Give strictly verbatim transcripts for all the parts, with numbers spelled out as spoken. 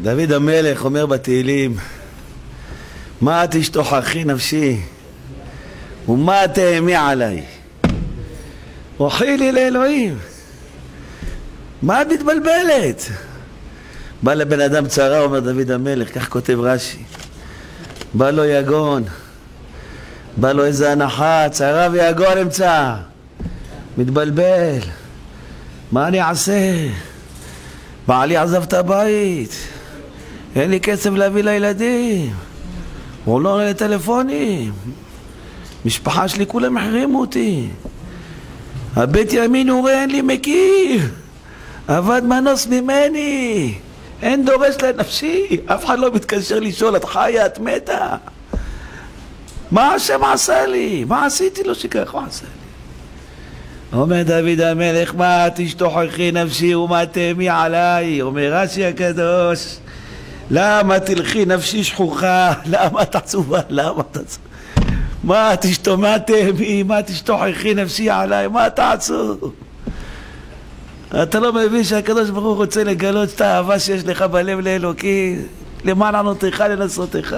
דוד המלך אומר בתהילים, מה תשתוכחי נפשי ומה תאמי עליי, רוחי לי לאלוהים. מה את מתבלבלת? בא לבן אדם צרה, אומר דוד המלך, כך כותב רש"י, בא לו יגון, בא לו איזה הנחה, צרה ויגון אמצע, מתבלבל, מה אני אעשה? בעלי עזב את הבית, אין לי כסף להביא לילדים, הוא לא עולה לטלפונים, משפחה שלי כולם החרימו אותי, הבית ימין הוא אין לי מכיר, עבד מנוס ממני, אין דורש לנפשי, אף אחד לא מתקשר לשאול, את חיה, את מתה, מה השם עשה לי? מה עשיתי לו שכך? מה עשה לי? אומר דוד המלך, מה תשתוכחי נפשי ומה תאמי עליי? אומר רש"י הקדוש, למה תלכי נפשי שכוחה? למה את עצובה? למה את עצובה? מה תשתומע תאמי? מה תשתוכחי נפשי עליי? מה אתה עצוב? אתה לא מבין שהקדוש ברוך הוא רוצה לגלות את האהבה שיש לך בלב לאלוקי, למען ענותך לנסותך.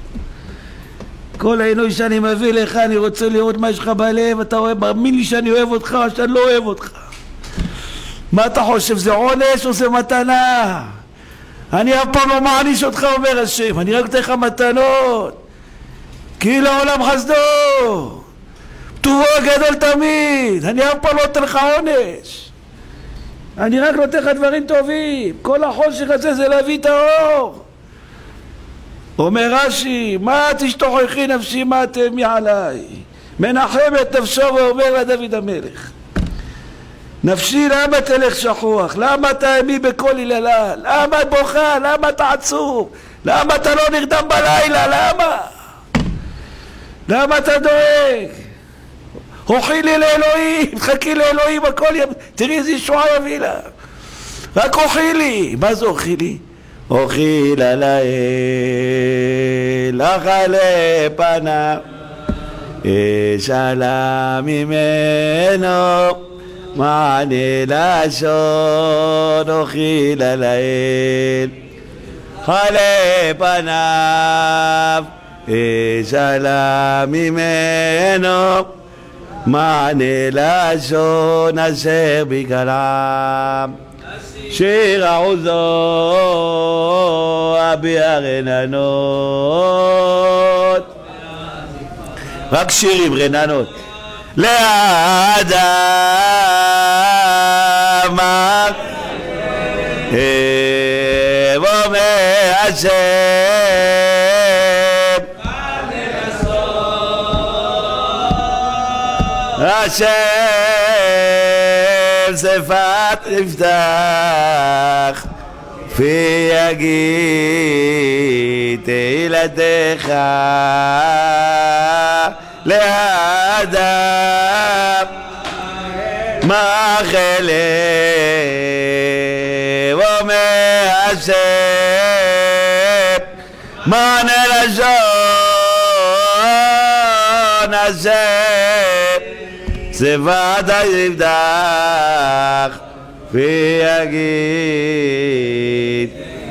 כל העינוי שאני מביא לך, אני רוצה לראות מה יש לך בלב, אתה אוהב, מאמין לי שאני אוהב אותך או שאני לא אוהב אותך. מה אתה חושב, זה עונש או זה מתנה? אני אף פעם לא מעניש אותך, אומר השם, אני רק אתן לך מתנות, כי לעולם חסדו, טובו גדול תמיד, אני אף פעם לא אתן לך עונש, אני רק נותן לך דברים טובים, כל החושך הזה זה להביא את האור. אומר רש"י, מה תשתוכחי נפשי, מה תאמי עליי? מנחם את נפשו ואומר לדוד המלך, נפשי למה תלך שכוח? למה תאמי בכל היללה? למה את בוכה? למה אתה עצוב? למה אתה לא נרדם בלילה? למה? למה אתה דואג? הוכי לי לאלוהים, חכי לאלוהים, הכל יב... תראי איזה ישועה יביא לה, רק הוכי לי. מה זה הוכי לי? הוכי לה לאל, אחלה פניו, אשאלה ממנו מענה לשון. הוכי לה לאל, אחלה פניו, אשאלה ממנו מענה לשון אשר בגלם. שיר העוזו אביע רננות, רק שירים רננות. לאדם ואומר השם השם שפת יפתח פי יגיד תהילתך לאדם מאכלה ואומר השם מענה לשון השם שפת יפתח ויגיד.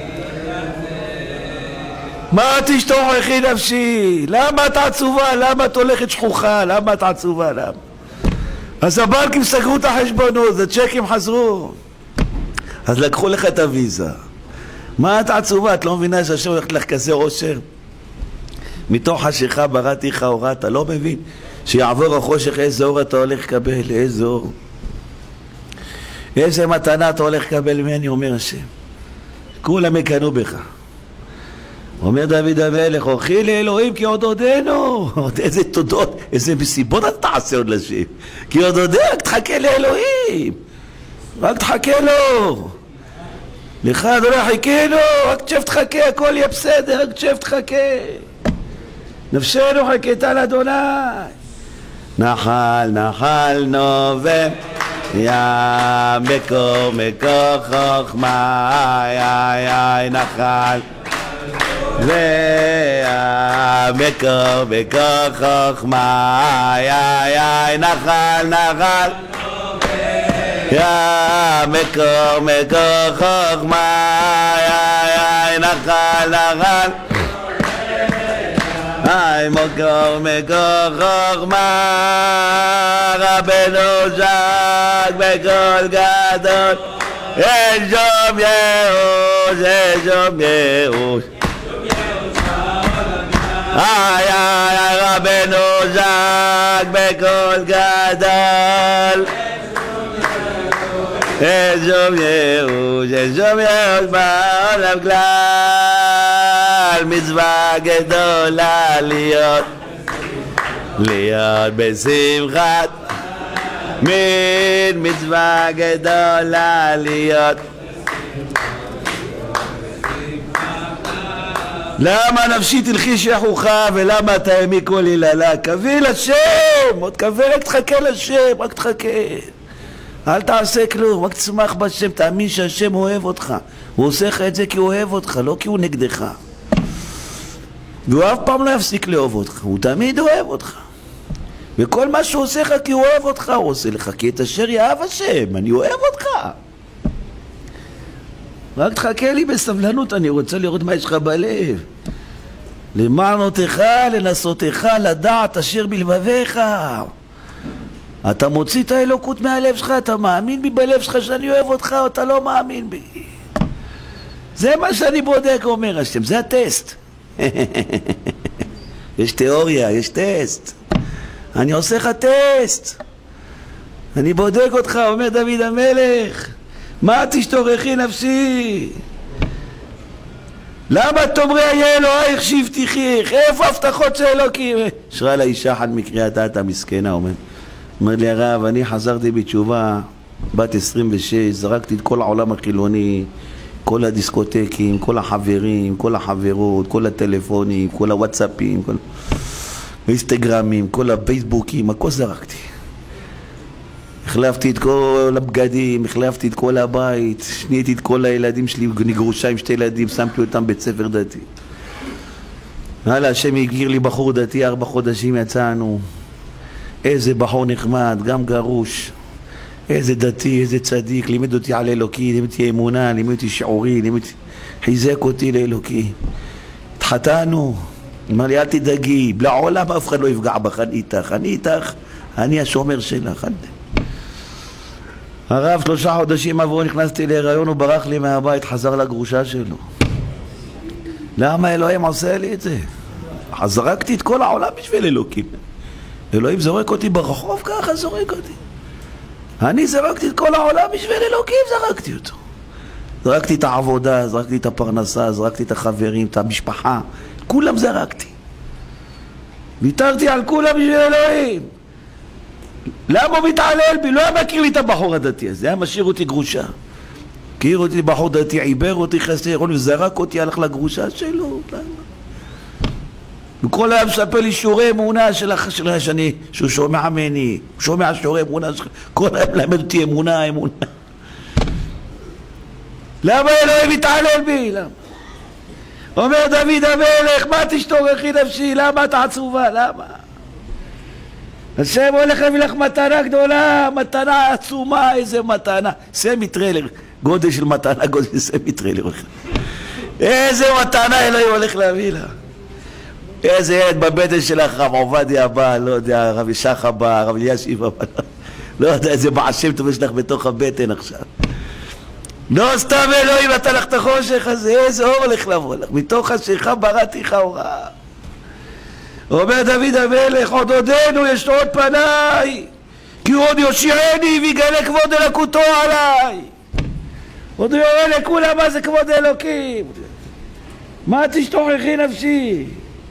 מה תשתוכחי נפשי? למה את עצובה? למה את הולכת שכוחה? למה את עצובה? למה? אז הבנקים סגרו את החשבונות, הצ'קים חזרו, אז לקחו לך את הוויזה. מה את עצובה? את לא מבינה שהשם הולכת לך כזה עושר? מתוך חשיכה בראתי לך אורה, אתה לא מבין? שיעבור החושך, איזה אור אתה הולך לקבל, איזה אור, איזה מתנה אתה הולך לקבל ממני, אומר השם. כולם יקנו בך. אומר דוד המלך, הוכי לאלוהים כי עוד עודנו. איזה תודות, איזה מסיבות אתה תעשה עוד לשם, כי עוד עודנו, רק תחכה לאלוהים, רק תחכה לו. לך אדוני חיכה לו, רק תשב תחכה, הכל יהיה בסדר, רק תשב תחכה. נפשנו חכתה לאדוני. נחל נחל נובם ים מקור מקור חוכמה, איי איי נחל וים מקור מקור חוכמה, איי איי נחל נחל ים מקור מקור חוכמה, איי איי נחל נחל היי מקור מקור חוכמה רבנו זק בקול גדול אין שום ייאוש אין שום ייאוש היי היי רבנו זק בקול גדול אין שום ייאוש אין שום ייאוש בעולם כלל מצווה גדולה להיות להיות בשמחת מין מצווה גדולה להיות למה נפשי תלכי שחוכה ולמה תאמי כל היללה קביל השם עוד קווה רק תחכה לשם רק תחכה אל תעשה כלום רק תשמח בשם תאמין שהשם אוהב אותך הוא עושה לך את זה כי הוא אוהב אותך לא כי הוא נגדך והוא אף פעם לא יפסיק לאהוב אותך הוא תמיד אוהב אותך וכל מה שהוא עושה לך כי הוא אוהב אותך הוא עושה לך כי את אשר יאהב השם אני אוהב אותך רק תחכה לי בסבלנות אני רוצה לראות מה יש לך בלב למענותך לנסותך לדעת אשר בלבביך אתה מוציא את האלוקות מהלב שלך אתה מאמין בי בלב שלך שאני אוהב אותך או אתה לא מאמין בי זה מה שאני בודק אומר השם זה הטסט יש תיאוריה יש טסט אני עושה לך טסט אני בודק אותך אומר דוד המלך מה תשתורכי נפשי למה תאמרי היה אלוהיך שהבטיחייך איפה הבטחות של אלוקים שרה לאישה אחת מקריאתה את המסכנה אומר אומר לי הרב אני חזרתי בתשובה בת עשרים ושש זרקתי את כל העולם החילוני כל הדיסקוטקים, כל החברים, כל החברות, כל הטלפונים, כל הוואטסאפים, כל האינסטגרמים, כל הפייסבוקים, הכל זרקתי. החלפתי את כל הבגדים, החלפתי את כל הבית, שניתי את כל הילדים שלי, נגרושה עם שתי ילדים, שמתי אותם בית ספר דתי. הלאה, השם הגיר לי בחור דתי, ארבע חודשים יצאנו. איזה בחור נחמד, גם גרוש. איזה דתי, איזה צדיק, לימד אותי על אלוקי, לימד אותי אמונה, לימד אותי שיעורי, לימד אותי, חיזק אותי לאלוקי. התחתנו, אמר לי אל תדאגי, לעולם אף אחד לא יפגע בך, אני איתך, אני איתך, אני השומר שלך. הרב שלושה חודשים עברו, נכנסתי להיריון, הוא ברח לי מהבית, חזר לגרושה שלו. למה אלוהים עושה לי את זה? זרקתי את כל העולם בשביל אלוקים. אלוהים זורק אותי ברחוב ככה, זורק אותי. אני זרקתי את כל העולם בשביל אלוקים, זרקתי אותו. זרקתי את העבודה, זרקתי את הפרנסה, זרקתי את החברים, את המשפחה. כולם זרקתי. ויתרתי על כולם בשביל אלוהים. למה הוא מתעלל בי? לא היה מכיר לי את הבחור הדתי הזה, היה משאיר אותי גרושה. הכיר אותי בחור דתי, עיבר אותי חסר, וזרק אותי, הלך לגרושה שלו. למה? וכל היום מספר לי שיעורי אמונה שלך, שלך, שאני, שהוא שומע ממני, הוא שומע שיעורי אמונה שלך, כל היום למד אותי אמונה, אמונה. למה אלוהים מתעלל בי? למה? אומר דוד המלך, מה תשתורכי נפשי? למה את עצובה? למה? השם הולך להביא לך מתנה גדולה, מתנה עצומה, איזה מתנה. סמי טריילר, גודל של מתנה, גודל של סמי טריילר. איזה מתנה אלוהים הולך להביא לה. איזה ילד בבטן שלך, רב עובדיה הבא, לא יודע, רב ישח הבא, רב אלישיב הבא, לא יודע, איזה בעשם טוב יש לך בתוך הבטן עכשיו. לא סתם אלוהים נתן לך את החושך הזה, איזה אור הולך לבוא לך, מתוך חשיכה בראתי לך אורה. אומר דוד המלך, עוד עודנו יש עוד פניי, כי עוד יושיעני ויגלה כבוד אלוקותו עליי. עוד יורה לכולם מה זה כבוד אלוקים. מה תשתורכי נפשי?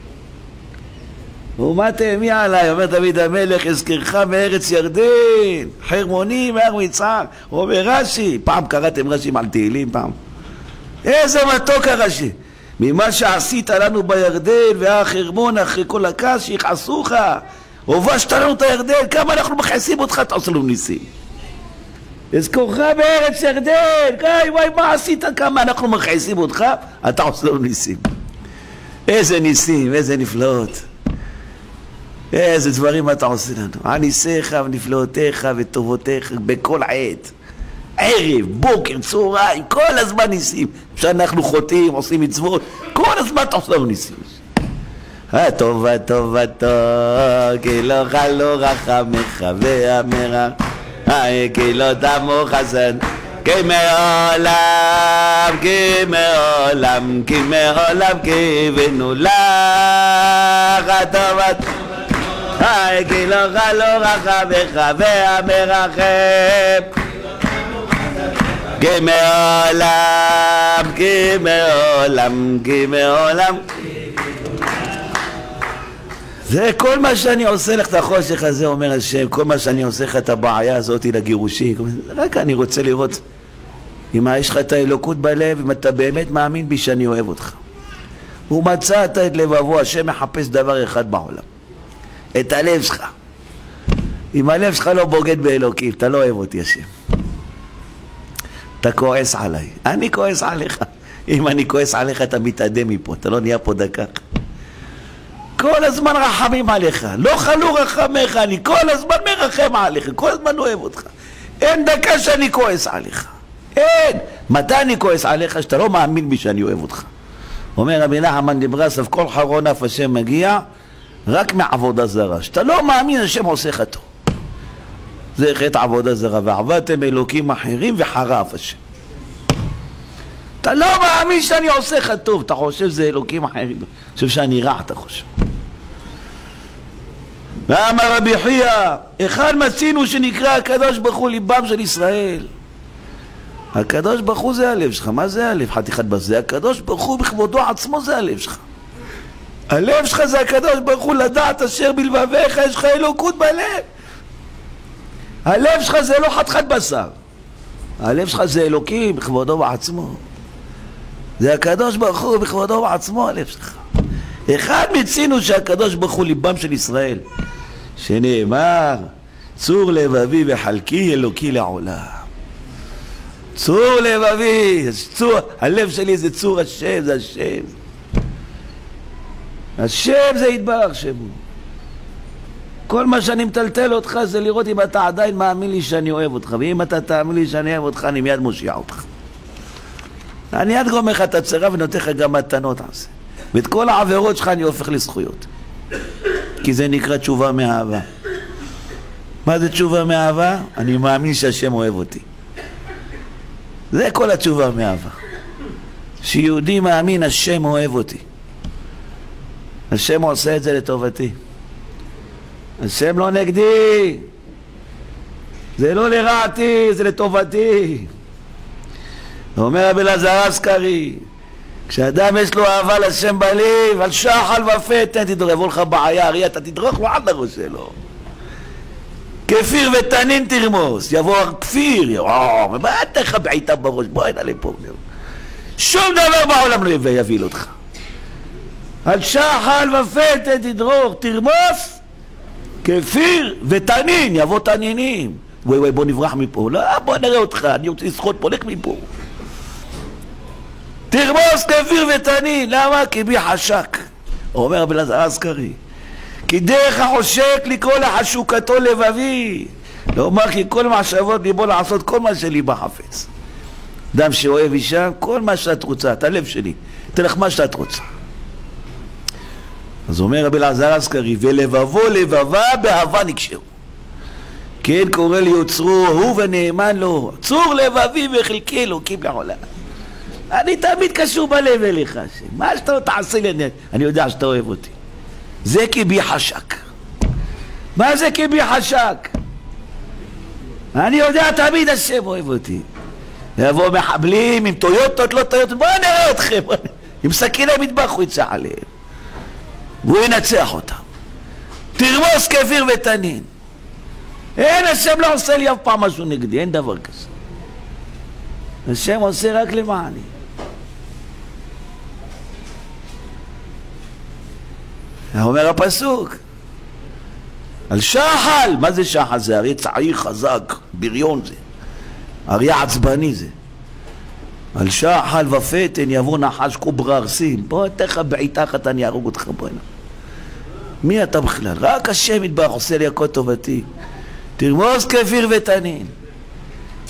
ומה תאמי עליי? אומר דוד המלך, אזכרך מארץ ירדן, חרמוני מהר מצער. אומר רש"י, פעם קראתם רש"י על תהילים פעם. איזה מתוק הרש"י. ממה שעשית לנו בירדן והחרמון אחרי כל הכעס שיכעסוך, הובשת לנו את הירדן, כמה אנחנו מכעסים אותך, אתה עושה לנו ניסים. אזכרך מארץ ירדן, גאי וואי מה עשית, כמה אנחנו מכעסים אותך, אתה עושה לנו ניסים. איזה ניסים, איזה נפלאות. איזה דברים אתה עושה לנו. הניסיך ונפלאותיך וטובותיך בכל עת. ערב, בוקר, צהריים, כל הזמן ניסים. כשאנחנו חוטאים, עושים מצוות, כל הזמן תעשו ניסים. הטובה טובתו, כי לא חלו רחמך והמרח, כי לא דמו חסד, כי מעולם, כי מעולם, כי מעולם, קיווינו לך הטובה, כי לא חלו רחמך והמרחם, כי מעולם, כי מעולם, כי מעולם. זה כל מה שאני עושה לך את החושך הזה, אומר השם, כל מה שאני עושה לך את הבעיה הזאת לגירושים, רק אני רוצה לראות אם יש לך את האלוקות בלב, אם אתה באמת מאמין בי שאני אוהב אותך. ומצאת את לבבו, השם מחפש דבר אחד בעולם, את הלב שלך. אם הלב שלך לא בוגד באלוקים, אתה לא אוהב אותי השם. אתה כועס עליי, אני כועס עליך. אם אני כועס עליך אתה מתאדם מפה, אתה לא נהיה פה דקה. כל הזמן רחמים עליך, לא חלו רחמך, אני כל הזמן מרחם עליך, כל הזמן אוהב אותך. אין דקה שאני כועס עליך, אין. מתי אני כועס עליך? שאתה לא מאמין בי שאני אוהב אותך. אומר רבי נחמן מברסלב, כל חרון אף השם מגיע רק מעבודה זרה. שאתה לא מאמין, השם עושה לך טוב. זה חטא עבודה זרה, ועבדתם אלוקים אחרים וחרף השם. אתה לא מאמין שאני עושה לך טוב, אתה חושב זה אלוקים אחרים, אתה חושב שאני רע, אתה חושב. ואמר רבי חייא, אחד מצינו שנקרא הקדוש ברוך הוא ליבם של ישראל. הקדוש ברוך הוא זה הלב שלך. מה זה הלב? חתיכת בזה. הקדוש ברוך הוא בכבודו עצמו זה הלב שלך. הלב שלך זה הקדוש ברוך הוא, לדעת אשר בלבביך, יש לך אלוקות בלב. הלב שלך זה לא חתיכת בשר, הלב שלך זה אלוקים בכבודו בעצמו. זה הקדוש ברוך הוא בכבודו בעצמו הלב שלך. אחד מצינו שהקדוש ברוך הוא ליבם של ישראל, שנאמר צור לבבי וחלקי אלוקי לעולם. צור לבבי, צור, הלב שלי זה צור השם, זה השם. השם זה יתברך שמו. כל מה שאני מטלטל אותך זה לראות אם אתה עדיין מאמין לי שאני אוהב אותך, ואם אתה תאמין לי שאני אוהב אותך אני מיד מושיע אותך. אני מיד גומר לך את הצרה ונותן לך גם מתנות על זה, ואת כל העבירות שלך אני הופך לזכויות, כי זה נקרא תשובה מאהבה. מה זה תשובה מאהבה? אני מאמין שהשם אוהב אותי. זה כל התשובה מאהבה, שיהודי מאמין השם אוהב אותי, השם עושה את זה לטובתי, השם לא נגדי, זה לא לרעתי, זה לטובתי. אומר רבי אלעזר אזכרי, כשאדם יש לו אהבה לשם בלב, על שחל ופתן תדרוך, יבוא לך בעיה, הרי אתה תדרוך לו עד לראש שלו. כפיר ותנין תרמוס, יבוא כפיר, מה אתה לך בעיטה בראש, בוא הנה לפה. שום דבר בעולם לא יביל אותך. על שחל ופתן תדרוך, תרמוס, כפיר ותנין, יבוא תנינים. וואי וואי בוא נברח מפה, לא בוא נראה אותך, אני רוצה לשחות פה, לך מפה. תרמוס כפיר ותנין, למה? כי בי חשק. אומר רבי אלעזר אזכרי, כי דרך החושק לקרוא לחשוקתו לבבי, לומר כי כל מחשבות ליבו לעשות כל מה שליבה חפץ. אדם שאוהב אישה, כל מה שאת רוצה, את הלב שלי, תלך מה שאת רוצה. אז אומר רבי אלעזר אזכרי, ולבבו לבבה באהבה נקשרו. כן קורא לי יוצרו, הוא ונאמן לו, צור לבבי וחלקי אלוקים לעולם. אני תמיד קשור בלב אליך, מה שאתה תעשה לי, אני יודע שאתה אוהב אותי. זה כי בי חשק. מה זה כי בי חשק? אני יודע תמיד השם אוהב אותי. יבוא מחבלים עם טויוטות, לא טויוטות, בואו נראה אתכם, עם סכיני מטבח הוא יצא עליהם והוא ינצח אותם. תרמוס כפיר ותנין. אין, השם לא עושה לי אף פעם משהו נגדי, אין דבר כזה. השם עושה רק למעני. אומר הפסוק על שחל. מה זה שחל? זה אריה צעיר חזק, בריון זה, אריה עצבני זה. על שחל ופתן יבוא נחש קוברה ארסים. בוא תך בעיטה אחת אני ארוג אותך. בוא הנה, מי אתה בכלל? רק השם יתברך עושה לי הכל טובתי. תרמוס כפיר ותנין.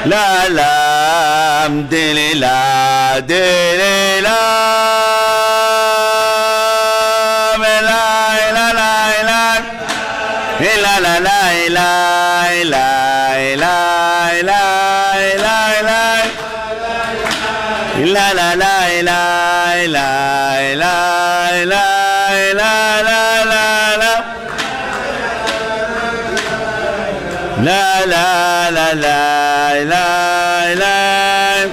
לה לם דלילה דלילה אליי אליי אליי אליי אליי אליי אליי אליי אליי לה לה לה לה לה לה לה לה לה לה לה לה לה לה לה.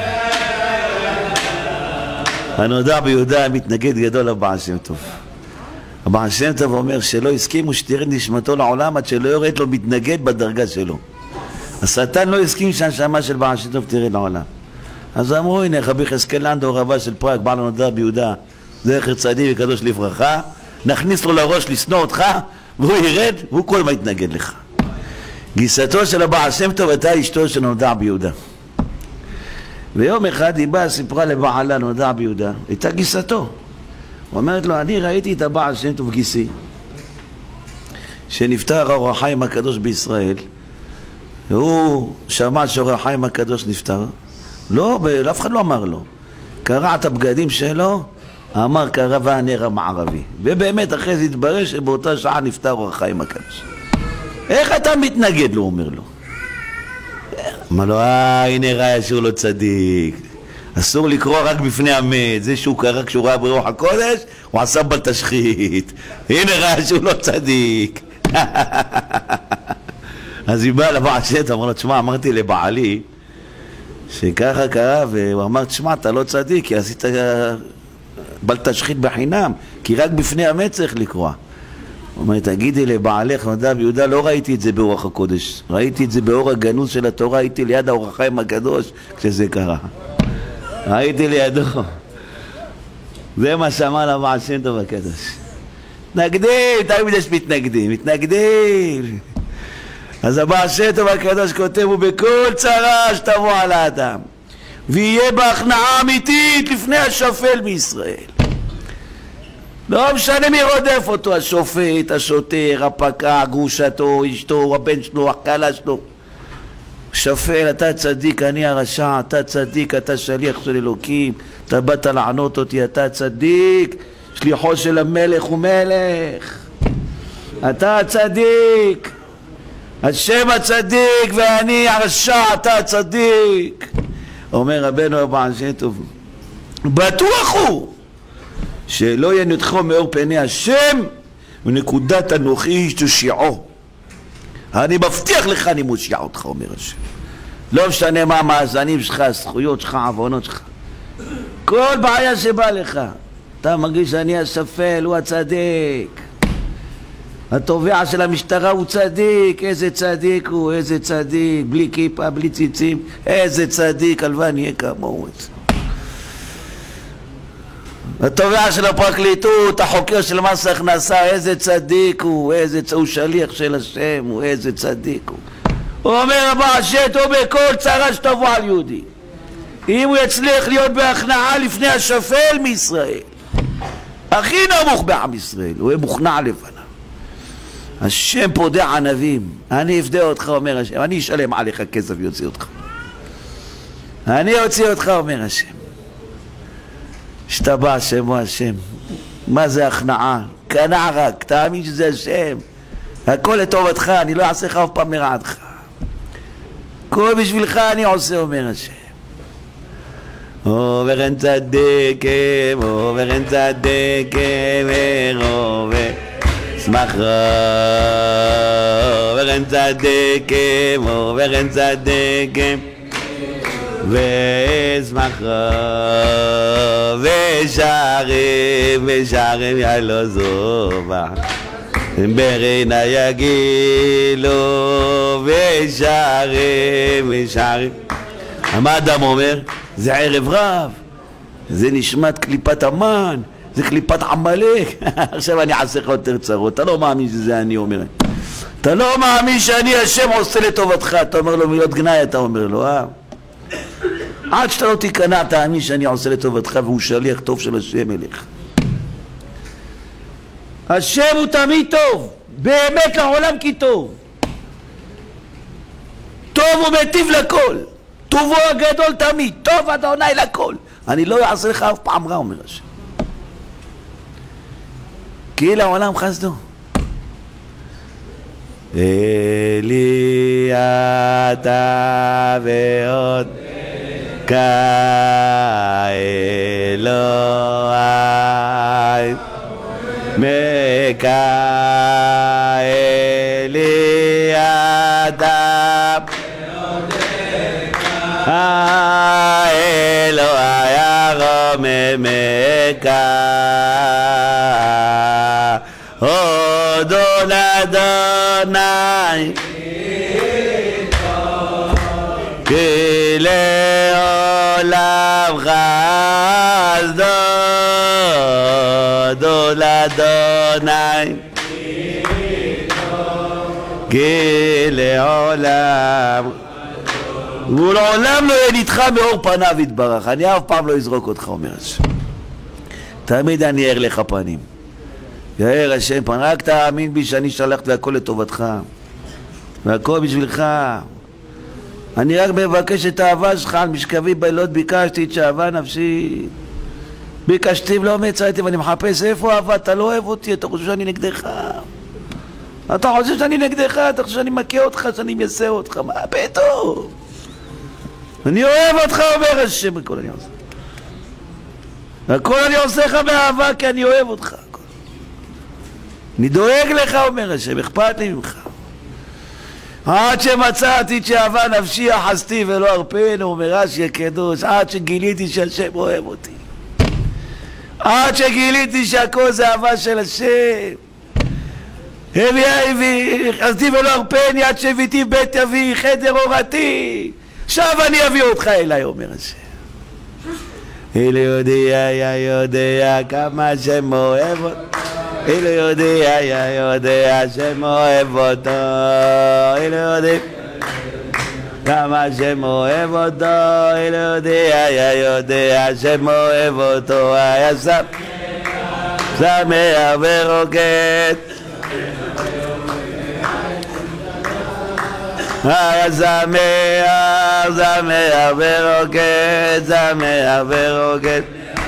הנודע ביהודה מתנגד גדול לבעל שם טוב. הבעל שם טוב אומר שלא הסכימו שתרד נשמתו לעולם עד שלא יורד לו מתנגד בדרגה שלו. השטן לא הסכים שהנשמה של בעל שם טוב תרד לעולם. אז אמרו, הנה רבי יחזקאל לנדאו רבה של פראג, בעל הנודע ביהודה, זכר צדיק וקדוש לברכה, נכניס לו לראש לשנוא אותך והוא ירד והוא כל מה יתנגד לך. גיסתו של הבעל שם טוב הייתה אשתו של נודע ביהודה. ויום אחד היא באה, סיפרה לבעלה נודע ביהודה, הייתה גיסתו. הוא אומרת לו, אני ראיתי את הבעל שם טוב גיסי, שנפטר אור החיים הקדוש בישראל, והוא שמע שאור החיים הקדוש נפטר, לא, אף אחד לא אמר לו. קרע את הבגדים שלו, אמר קרבה הנר המערבי. ובאמת אחרי זה התברר שבאותה שעה נפטר אור החיים הקדוש. איך אתה מתנגד לו, אומר לו. אמר לו, אה, הנה ראה שהוא לא צדיק. אסור לקרוא רק בפני המת. זה שהוא קרא כשהוא ראה ברוח הקודש, הוא עשה בל תשחית. הנה ראה שהוא לא צדיק. אז היא באה לבעל שם טוב, אמר לו, תשמע, אמרתי לבעלי, שככה קרה, והוא אמר, תשמע, אתה לא צדיק, כי עשית בל תשחית בחינם, כי רק בפני המת צריך לקרוא. הוא אומר, תגידי לבעלך נודע ביהודה, לא ראיתי את זה באורח הקודש, ראיתי את זה באור הגנוז של התורה, הייתי ליד האור החיים הקדוש כשזה קרה. הייתי לידו. זה מה שאמר לבעל שם טוב הקדוש. מתנגדים, תמיד יש מתנגדים, מתנגדים. אז הבעל שם טוב הקדוש כותב, ובכל צרה שתבוא על האדם, ויהיה בהכנעה אמיתית לפני השפל בישראל. לא משנה מי רודף אותו, השופט, השוטר, הפקח, גרושתו, אשתו, הבן שלו, הכלה שלו. שפל, אתה צדיק, אני הרשע, אתה צדיק, אתה שליח של אלוקים, אתה באת לענות אותי, אתה צדיק, שליחו של המלך הוא מלך. אתה צדיק, השם הצדיק ואני הרשע, אתה הצדיק. אומר רבנו הבעל שם טוב, בטוח הוא שלא ינתחו מאור פני השם ונקודת אנוכי תושיעו. אני מבטיח לך אני מושיע אותך, אומר השם. לא משנה מה המאזנים שלך, הזכויות שלך, העוונות שלך, כל בעיה שבא לך, אתה מרגיש שאני השפל, הוא הצדיק. התובע של המשטרה הוא צדיק, איזה צדיק הוא, איזה צדיק, בלי כיפה, בלי ציצים, איזה צדיק, הלוואי נהיה כמוהו. התובע של הפרקליטות, החוקר של מס הכנסה, איזה צדיק הוא, איזה צדיק, הוא שליח של השם, הוא איזה צדיק הוא. הוא אומר הבעל שם טוב, בכל צרה שתבוא על יהודי, אם הוא יצליח להיות בהכנעה לפני השפל מישראל, הכי נמוך בעם ישראל, הוא יהיה מוכנע לפניו. השם פודע ענבים, אני אפדה אותך, אומר השם, אני אשלם עליך כסף ויוציא אותך. אני אוציא אותך, אומר השם. השתבח שמו השם. מה זה הכנעה? קנע רק, תאמין שזה השם. הכל לטובתך, אני לא אעשה לך אף פעם מרעתך. כל בשבילך אני עושה, אומר השם. אוברן צדקם, אוברן צדקם, אוברן שמחה, אוברן צדקם, אוברן צדקם, ושמחה, ושערים, ושערים יעלו זובה, ברינה יגילו, ושערים, ושערים. מה אדם אומר? זה ערב רב, זה נשמת קליפת המן, זה קליפת עמלק. עכשיו אני אעשה לך יותר צרות, אתה לא מאמין שזה אני אומר. אתה לא מאמין שאני השם עושה לטובתך, אתה אומר לו מילות גנאי, אתה אומר לו, אה? עד שאתה לא תיכנע, תאמין שאני עושה לטובתך והוא שליח טוב של השם אליך. השם הוא תמיד טוב, באמת לעולם כי טוב. טוב ומטיב לכל, טובו הגדול תמיד, טוב אדוני לכל, אני לא אעשה לך אף פעם רע, אומר השם. כי לעולם חסדו. אלי אתה ועוד כאלוהי מכאלי אתה האלוהי הרוממך אדון אדוני כי לעולם חסדו אדון אדוני כי לעולם הוא לעולם לא יניתך מאור פניו יתברך. אני אף פעם לא אזרוק אותך, אומר השם, תמיד אני אאר לך פנים. יאר השם פן, רק תאמין בי שאני שלחת והכל לטובתך והכל בשבילך. אני רק מבקש את האהבה שלך, על משכבי בלילות ביקשתי את שאהבה נפשי, ביקשתי ולא מצאתי, ואני מחפש איפה אהבה. אתה לא אוהב אותי, אתה חושב שאני נגדך, אתה חושב שאני נגדך, אתה חושב שאני מכה אותך, שאני מייסר אותך, מה פתאום? אני אוהב אותך, אומר השם, הכל אני עושה, הכל אני עושה לך באהבה כי אני אוהב אותך, אני דואג לך, אומר השם, אכפת לי ממך. עד שמצאתי את שאהבה נפשי אחזתי ולא ארפנו, אומר רש"י הקדוש, עד שגיליתי שהשם אוהב אותי, עד שגיליתי שהכל זה אהבה של השם. אחזתי ולא ארפני עד שהביתי בית אבי חדר אורתי, עכשיו אני אביא אותך אליי, אומר השם. אלו יודע, יא יודע כמה השם אוהב אותו, אלו יודע, יא יודע השם אוהב אותו, אלו יודע כמה השם אוהב אותו, אלו יודע, יא יודע השם אוהב אותו, היה שמח ורוקד, היה שמח, שמח ורוקד, שמח ורוקד.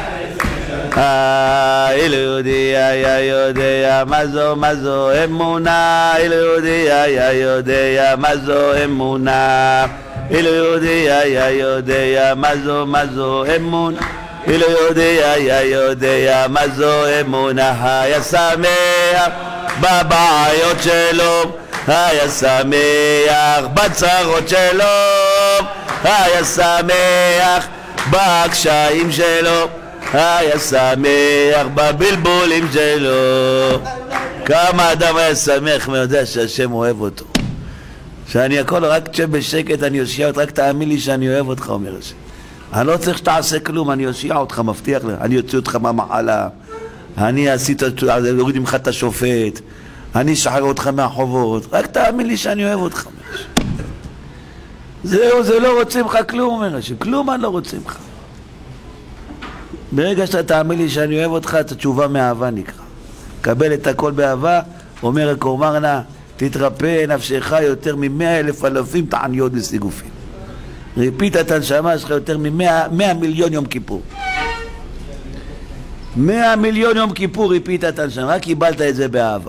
אלו יודע, יא יודע מה זו, מה זו אמונה, אלו יודע, יא יודע מה זו אמונה, אלו יודע, יא יודע מה זו, מה זו אמונה, אלו יודע, יא יודע מה זו אמונה. היה שמח בבעיות שלו, היה שמח בצרות שלו, היה שמח בקשיים שלו, היה שמח בבלבולים שלו. כמה אדם היה שמח ויודע שהשם אוהב אותו, שאני הכל רק תשב בשקט, אני אושיע אותך, רק תאמין לי שאני אוהב אותך, אומר השם. אני לא צריך שתעשה כלום, אני אושיע אותך, מבטיח לך, אני אוציא אותך מהמחלה, אני עשית, אוריד ממך את השופט, אני אשחרר אותך מהחובות, רק תאמין לי שאני אוהב אותך, אומר השם. זהו, זה לא רוצה ממך כלום, אומר השם, כלום אני לא רוצה ממך. ברגע שאתה תאמין לי שאני אוהב אותך, את התשובה מאהבה נקרא. קבל את הכל באהבה, אומר הקורמרנה, תתרפא נפשך יותר ממאה אלף אלפים תעניות וסיגופים. ריפית את הנשמה שלך יותר ממאה מאה מיליון יום כיפור. מאה מיליון יום כיפור ריפית את הנשמה, רק קיבלת את זה באהבה.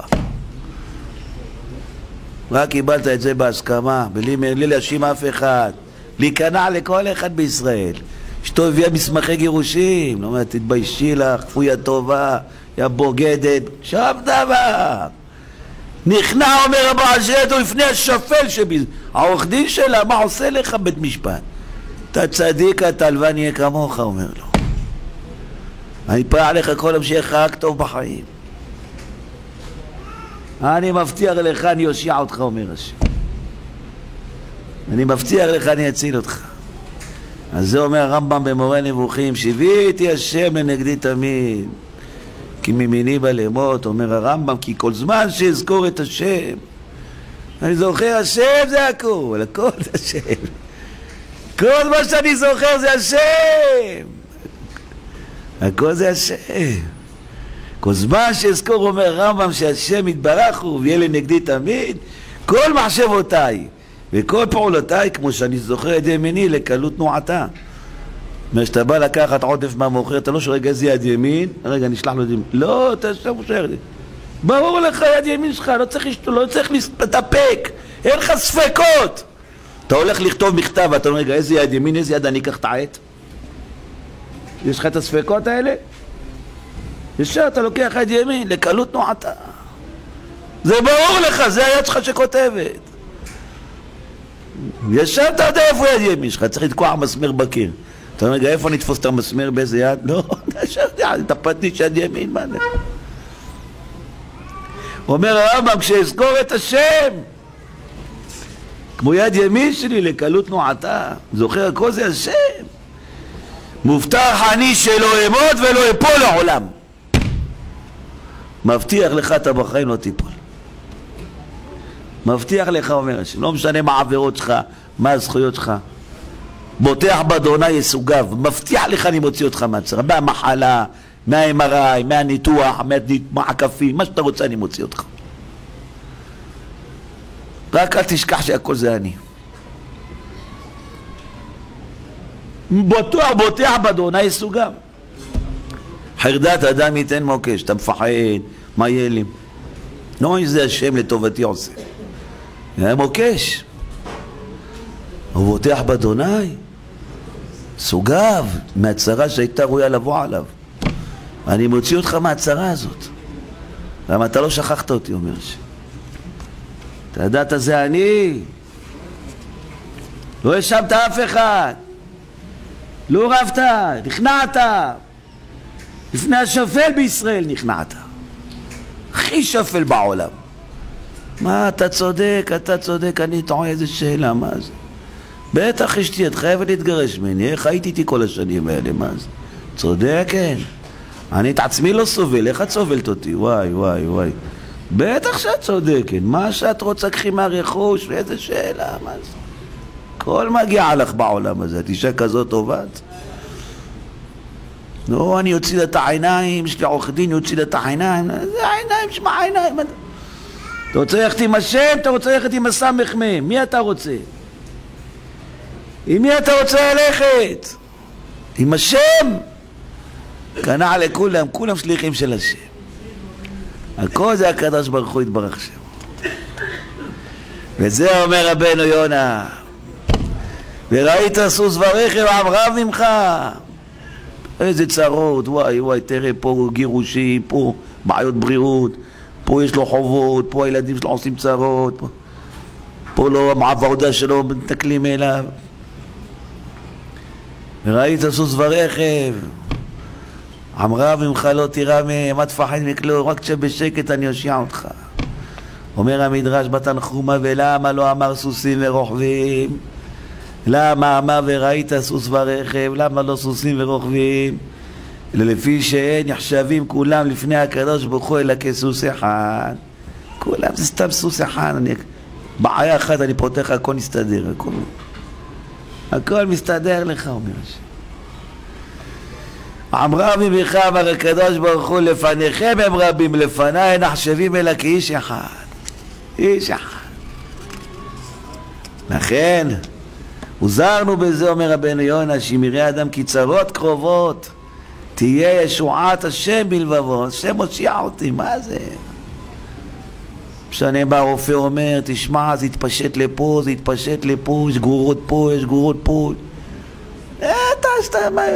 רק קיבלת את זה בהסכמה, בלי להאשים אף אחד, להיכנע לכל אחד בישראל. אשתו הביאה מסמכי גירושים, לא אומרת, תתביישי לך, כפויה טובה, יא בוגדת, שום דבר. נכנע, אומר הבעל שלו, לפני השפל שבי, העורך דין שלה, מה עושה לך בית משפט? אתה צדיק, אתה הלוואי יהיה כמוך, אומר לו. אני פרע לך כל המשיך רק טוב בחיים. אני מבטיח לך, אני אושיע אותך, אומר השם. אני מבטיח לך, אני אציל אותך. אז זה אומר הרמב"ם במורה נבוכים, שיביתי השם לנגדי תמיד, כי ממיני בא למות, אומר הרמב"ם, כי כל זמן שאזכור את השם, אני זוכר השם זה הכל, הכל זה השם. כל מה שאני זוכר זה השם. הכל זה השם. כל זמן שאזכור, אומר הרמב"ם, שהשם יתברך הוא ויהיה לנגדי תמיד, כל מחשבותיי וכל פעולותיי, כמו שאני זוכר יד ימיני, לקלות תנועתה. אומר, שאתה בא לקחת עודף מהמוכר, אתה לא שואל רגע איזה יד ימין, רגע נשלח לו יד ימין. לא, אתה שם שואל לי. ברור לך יד ימין שלך, לא צריך, לא צריך להתאפק, אין לך ספקות. אתה הולך לכתוב מכתב, ואתה אומר, רגע, איזה יד ימין, איזה יד אני אקח את העט? יש לך את הספקות האלה? ישר אתה לוקח יד ימין, לקלות תנועתה. זה ברור לך, זה היד שלך שכותבת. ישר אתה יודע איפה יד ימין שלך, צריך לתקוע מסמר בקיר. אתה אומר, רגע, איפה נתפוס את המסמר, באיזה יד? לא, ישר אתה פתיש יד ימין, מה זה? אומר הרמב"ם, כשאזכור את השם, כמו יד ימין שלי לקלות תנועתה, זוכר הכל זה השם. מובטח אני שלא אמות ולא אפול לעולם. מבטיח לך אתה בחיים לא תיפול. מבטיח לך, אומר השם, לא משנה מה העבירות שלך, מה הזכויות שלך. בוטח באדוני יסוגיו, מבטיח לך אני מוציא אותך מהצרה, מהמחלה, מה-אם אר איי, מהניתוח, מהעקפים, מה שאתה רוצה אני מוציא אותך. רק אל תשכח שהכל זה אני. בוטח, בוטח באדוני יסוגיו. חרדת אדם ייתן מוקש, אתה מפחד, מה יהיה לי? לא איזה השם לטובתי עושה. היה מוקש. הוא בוטח באדוני סוגיו, מהצרה שהייתה ראויה לבוא עליו. אני מוציא אותך מהצרה הזאת. למה אתה לא שכחת אותי, אומר ש... אתה ידעת זה אני. לא האשמת אף אחד. לא רבת, נכנעת. לפני השפל בישראל נכנעת. הכי שפל בעולם. מה, אתה צודק, אתה צודק, אני טועה, איזה שאלה, מה זה? בטח אשתי, את חייבת להתגרש ממני, איך הייתי איתי כל השנים האלה, מה זה? צודק, כן. אני את עצמי לא סובל, איך את סובלת אותי? וואי, וואי, וואי. בטח שאת צודקת, מה שאת רוצה קחי מהרכוש, ואיזה שאלה, מה זה? כל מגיע לך בעולם הזה, את אישה כזאת טובת. לא, אני יוציא את העיניים, יש לי עורך דין, יוציא את העיניים, זה העיניים, שמה העיניים? אתה רוצה ללכת עם השם, אתה רוצה ללכת עם הסמך מהם, מי אתה רוצה? עם מי אתה רוצה ללכת? עם השם? קנה לכולם, כולם שליחים של השם. הכל זה הקדוש ברוך הוא יתברך שם. וזה אומר רבנו יונה, וראית סוס ורכב עם רב ממך. איזה צרות, וואי וואי, תראה פה גירושים, פה בעיות בריאות, פה יש לו חובות, פה הילדים שלו עושים צרות, פה, פה לא, העבודה שלו מתנכלים אליו. וראית סוס ורכב, אמרה ממך לא תירא מהם, מה תפחד מכלום, רק שבשקט אני אושיע אותך. אומר המדרש בתנחומה, ולמה לא אמר סוסים ורוכבים? למה אמר וראית סוס ורכב? למה לא סוסים ורוכבים? לפי שאין נחשבים כולם לפני הקדוש ברוך הוא אלא כסוס אחד. כולם זה סתם סוס אחד. אני... בעיה אחת אני פותח, הכל מסתדר, הכל, הכל מסתדר לך, אומר השם. אמרה ממך, אמר הקדוש ברוך הוא, לפניכם הם רבים, לפניי נחשבים אלא כאיש אחד. איש אחד. לכן עוזרנו בזה, אומר רבנו יונה, שאם יראה אדם כי צרות קרובות תהיה ישועת השם בלבבו. השם הושיע אותי, מה זה? משנה בא הרופא אומר, תשמע, זה התפשט לפה, זה התפשט לפה, יש גרורות פה, יש גרורות פה. אתה, שאתה, מה,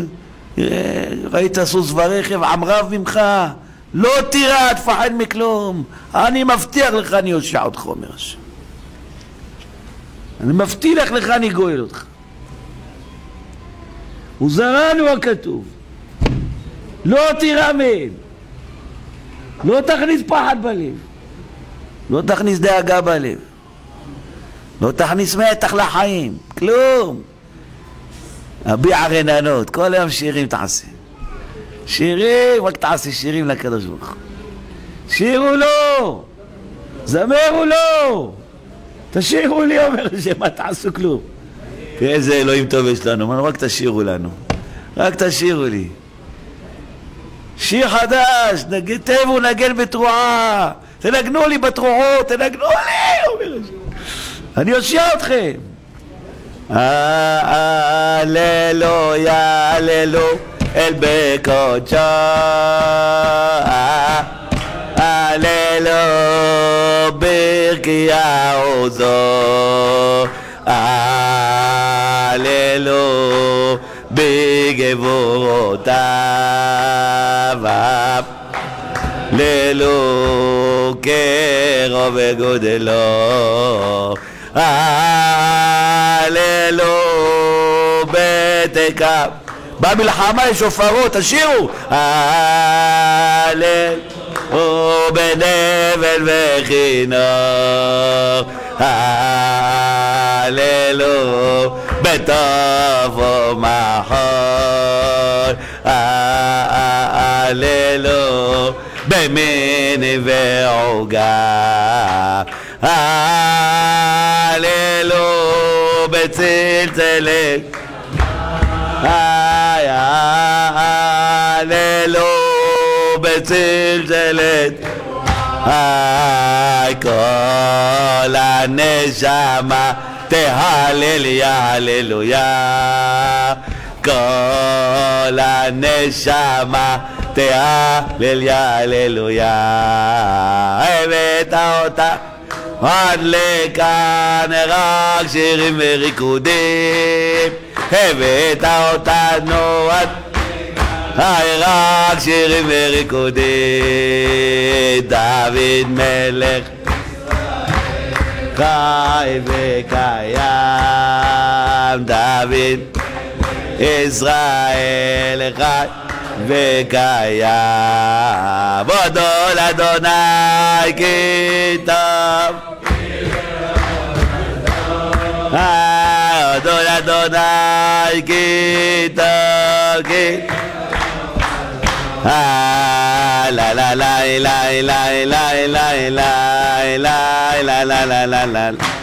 ראית סוס ורכב, עם רב ממך, לא תירא, תפחד מכלום, אני מבטיח לך, אני הושיע אותך, אומר השם. אני מבטיח לך, אני גואל אותך. וזרענו הכתוב, לא תירא מהם, לא תכניס פחד בלב, לא תכניס דאגה בלב, לא תכניס מתח לחיים, כלום. הביע רננות, כל היום שירים תעשה. שירים, רק תעשה שירים לקדוש ברוך הוא. שירו לו, זמרו לו, תשירו לי, אומר שמה תעשו כלום. איזה אלוהים טוב יש לנו, רק תשירו לנו, רק תשירו לי. שיר חדש, תבו נגן בתרועה, תנגנו לי בתרועות, תנגנו לי, אומר השם. אני אושיע אתכם. הללויה, הללו אל בקודשו, הללו ברכיה עוזו, הללו בגבורותיו, הללו קרוב וגודלו, הללו בתקף. במלחמה יש שופרות, תשירו. הללו בנבל וכינור, הללו בטוב ומחול, הללו במיני ועוגה, הללו בצלצלת, הללו בצלצלת, כל הנשמה תהלל יהללויה, כל הנשמה תהלל יהללויה. הבאת אותה עד לכאן רק שירים וריקודים, הבאת אותנו עד רק שירים וריקודים. דוד מלך חי וקיים, דוד ישראל חי וקיים, הודו לאדוני כי טוב, הודו לאדוני כי טוב, כי la la la la la la la la la la la la la la la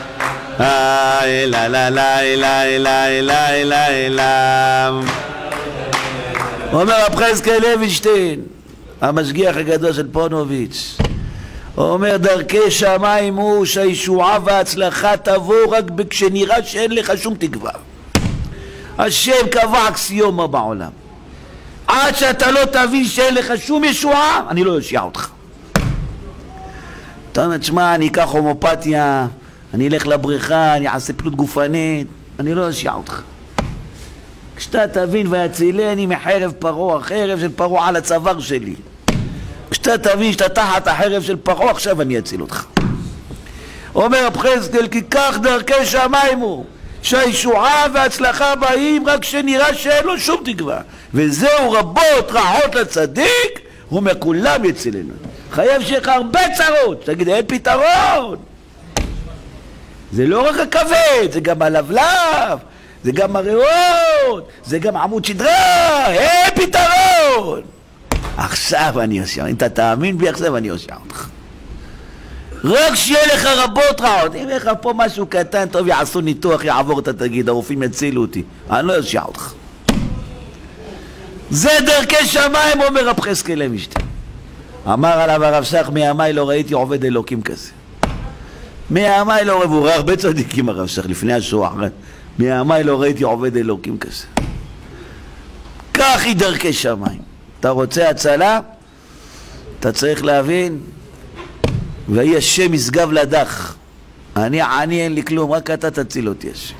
la la la la. אומר רב חזקאל לוינשטיין, המשגיח הגדול של פונוביץ', אומר דרכי שמיים הוא שהישועה וההצלחה תבוא רק כשנראה שאין לך שום תקווה. השם קבע אקסיומה בעולם, עד שאתה לא תבין שאין לך שום ישועה, אני לא יושיע אותך. אתה אומר, תשמע, אני אקח הומופתיה, אני אלך לבריכה, אני אעשה פעילות גופנית, אני לא יושיע אותך. כשאתה תבין ויצילני מחרב פרעה, החרב של פרעה על הצוואר שלי, כשאתה תבין שאתה תחת החרב של פרעה, עכשיו אני אציל אותך. אומר רב חזקאל, כי כך דרכי שמיים הוא שהישועה וההצלחה באים רק כשנראה שאין לו שום תקווה, וזהו רבות רעות לצדיק ומכולם יצילנו. חייב שיהיה לך הרבה צרות, תגיד אין פתרון. זה לא רק הכבד, זה גם הלבלב, זה גם הריאות, זה גם עמוד שדרה, אין פתרון. עכשיו אני אושיע, אם אתה תאמין בי עכשיו אני אושיע אותך. רק שיהיה לך רבות רעות. אם יש לך פה משהו קטן, טוב, יעשו ניתוח, יעבור, אתה תגיד, הרופאים יצילו אותי, אני לא יושיע אותך. זה דרכי שמיים, אומר רב חזקאל לוינשטיין. אמר עליו הרב שך, מימיי לא ראיתי עובד אלוקים כזה. מימיי לא ראיתי, והוא ראה הרבה צדיקים הרב שך לפני השואה, מימיי לא ראיתי עובד אלוקים כזה. כך היא דרכי שמיים. אתה רוצה הצלה? אתה צריך להבין, ויהי השם משגב לדך, אני עני, אין לי כלום, רק אתה תציל אותי השם.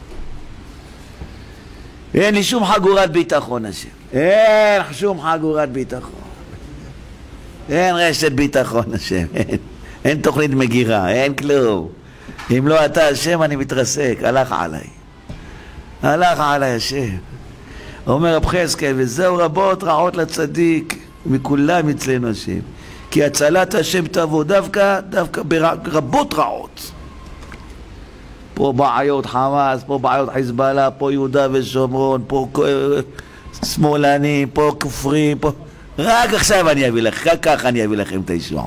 אין לי שום חגורת ביטחון השם, אין שום חגורת ביטחון, אין רשת ביטחון השם, אין, אין תוכנית מגירה, אין כלום. אם לא אתה השם אני מתרסק, הלך עליי, הלך עליי השם. אומר רב חזקאל, וזהו רבות רעות לצדיק מכולם אצלנו השם, כי הצלת השם תבוא דווקא, דווקא ברבות רעות. פה בעיות חמאס, פה בעיות חיזבאללה, פה יהודה ושומרון, פה שמאלנים, פה כופרים, פה... רק עכשיו אני אביא לך, רק ככה אני אביא לכם את הישועה.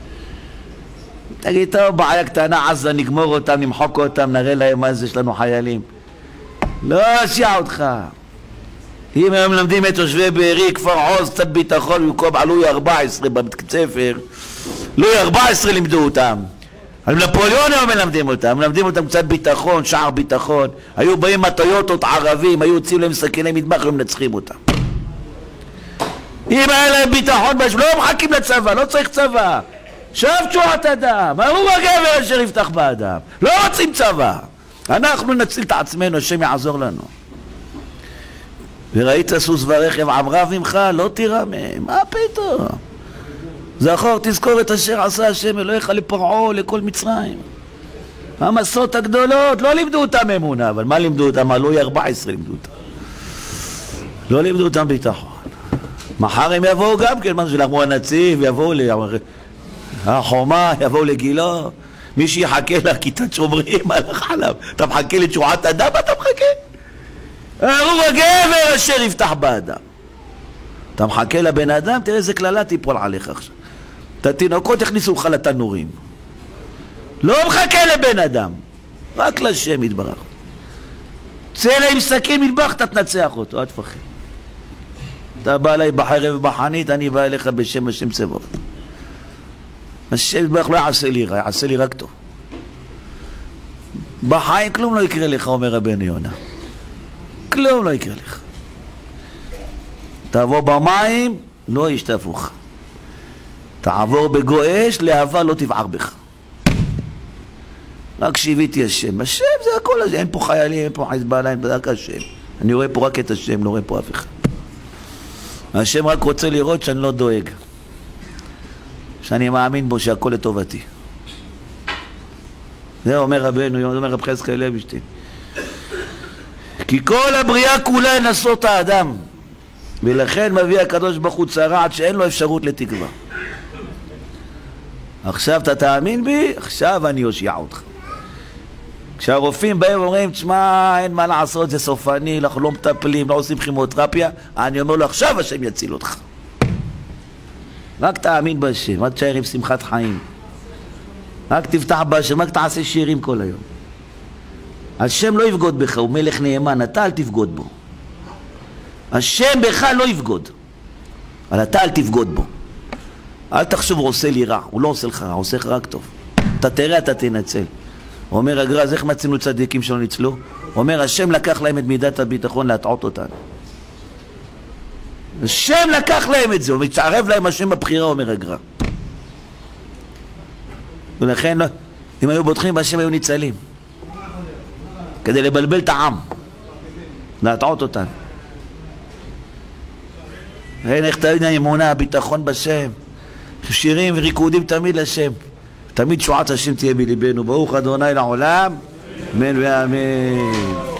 תגיד, טוב, בעיה קטנה, עזה, נגמור אותם, נמחוק אותם, נראה להם מה זה, יש לנו חיילים. לא אושיע אותך. אם הם מלמדים את תושבי בארי, כפר עוז, קצת ביטחון, במקום עלוי ארבע עשרה בבית ספר, לואי ארבע עשרה לימדו אותם. על נפוליאון הם מלמדים אותם, מלמדים אותם קצת ביטחון, שער ביטחון. היו באים הטויוטות ערבים, היו יוצאים להם סכיני מטבח ומנצחים אותם. אם היה להם ביטחון, לא מחכים לצבא, לא צריך צבא. שב תשועת אדם, הוא הגבר אשר יפתח באדם. לא רוצים צבא. אנחנו נציל את עצמנו, השם יעזור לנו. וראית סוס ורכב עם רב ממך, לא תירא מהם. מה פתאום? זכור, תזכור את אשר עשה השם אלוהיך לפרעה, לכל מצרים. המסות הגדולות, לא לימדו אותם אמונה, אבל מה לימדו אותם? לואי ארבע עשרה לימדו אותם. לא לימדו אותם ביטחון. מחר הם יבואו גם כן, מה שלחמו הנציב, יבואו לחומה, יבואו לגילו. מי שיחכה לכיתת שומרים, הלך עליו. אתה מחכה לתשועת אדם, אתה מחכה? הוא הגבר אשר יפתח באדם. אתה מחכה לבן אדם, תראה איזה כללה תיפול עליך עכשיו. את התינוקות הכניסו לך לתנורים. לא מחכה לבן אדם, רק לשם יתברך. צא אליי עם סכין מטבח, אתה תנצח אותו, אל תפחד. אתה בא אליי בחרב ובחנית, אני בא אליך בשם השם צבאות. השם יתברך לא יעשה לי רע, יעשה לי רק טוב. בחיים כלום לא יקרה לך, אומר רבנו יונה. כלום לא יקרה לך. תעבור במים, לא ישתפוך. תעבור בגואש, להבה לא תבער בך. רק שיביתי השם. השם זה הכל הזה. אין פה חיילים, אין פה חיזבאללה, אין פה רק השם. אני רואה פה רק את השם, לא רואה פה אף אחד. השם רק רוצה לראות שאני לא דואג. שאני מאמין בו שהכל לטובתי. זה אומר רבנו, זה אומר רב חזקאל לוינשטיין. כי כל הבריאה כולה נסות האדם. ולכן מביא הקדוש ברוך הוא צרעת שאין לו אפשרות לתקווה. עכשיו אתה תאמין בי, עכשיו אני אושיע אותך. כשהרופאים באים ואומרים, תשמע, אין מה לעשות, זה סופני, אנחנו לא מטפלים, לא עושים כימותרפיה, אני אומר לו, עכשיו השם יציל אותך. רק תאמין בהשם, רק תשאר עם שמחת חיים. רק תפתח בהשם, רק תעשה שירים כל היום. השם לא יבגוד בך, הוא מלך נאמן, אתה אל תבגוד בו. השם בך לא יבגוד, אבל אתה אל תבגוד בו. אל תחשוב הוא עושה לי רע, הוא לא עושה לך רע, הוא עושה לך רק טוב. אתה תראה, אתה תנצל. אומר הגר"א, אז איך מצינו צדיקים שלא ניצלו? אומר, השם לקח להם את מידת הביטחון להטעות אותנו. השם לקח להם את זה, הוא מתערב להם השם בבחירה, אומר הגר"א. ולכן, אם היו בוטחים בהשם היו ניצלים. כדי לבלבל את העם, להטעות אותנו. אין איך תמיד האמונה, הביטחון בשם, שירים וריקודים תמיד לשם. תמיד שועת השם תהיה בליבנו. ברוך אדוני לעולם, אמן ואמן.